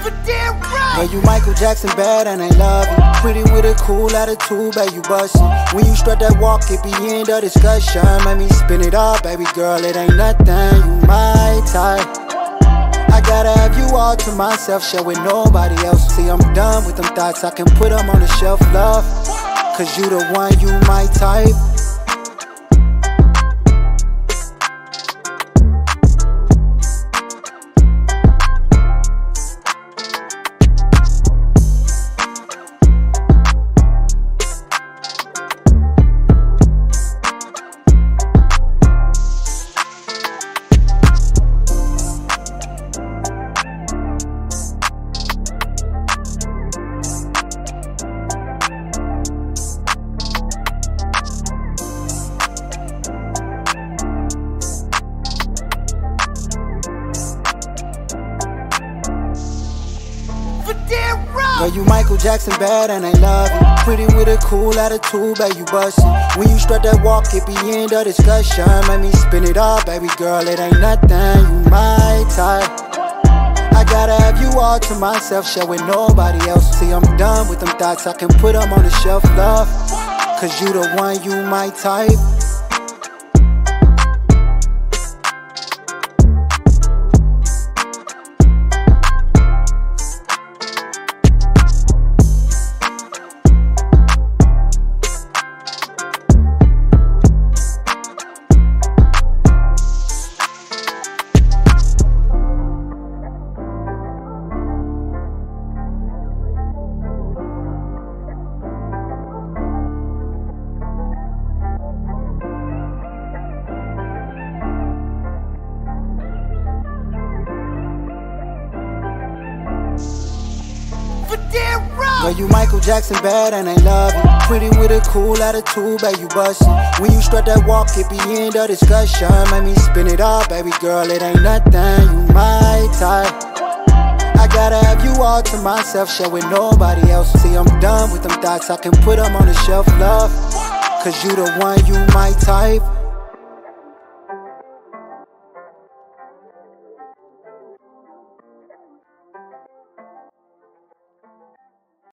Fedarro. Girl, you Michael Jackson bad and I love you. Pretty with a cool attitude, babe, you bustin'. When you strut that walk, it be end of discussion. Make me spin it all, baby girl, it ain't nothing. You my type. I gotta have you all to myself, share with nobody else. See, I'm done with them thoughts, I can put them on the shelf, love. Cause you the one, you my type. Girl, you Michael Jackson bad and I love you. Pretty with a cool attitude, babe, you bustin'. When you strut that walk, it be end of discussion. Make me spin it all, baby girl, it ain't nothing. You my type. I gotta have you all to myself, share with nobody else. See, I'm done with them thoughts, I can put them on the shelf, love. Cause you the one, you my type. Fedarro. Girl, you Michael Jackson bad and I love you. Pretty with a cool attitude, babe, you bustin'. When you strut that walk, it be end of discussion. Make me spin it all, baby girl, it ain't nothing. You my type. I gotta have you all to myself, share with nobody else. See, I'm done with them thoughts, I can put them on the shelf, love. Cause you the one, you my type.